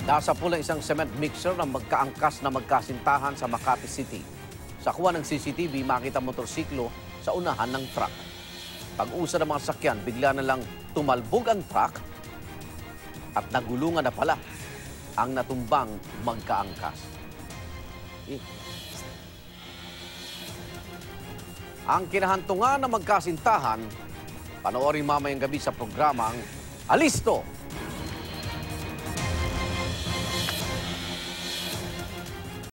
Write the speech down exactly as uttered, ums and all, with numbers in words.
Nasapul ang isang cement mixer ng magkaangkas na magkasintahan sa Makati City. Sa kuha ng C C T V, makita motorsiklo sa unahan ng truck. Pag-usa ng mga sakyan, bigla na lang tumalbog ang truck at nagulungan na pala ang natumbang magkaangkas. Eh. Ang kinahantungan ng magkasintahan, panoorin mamayang gabi sa programang Alisto!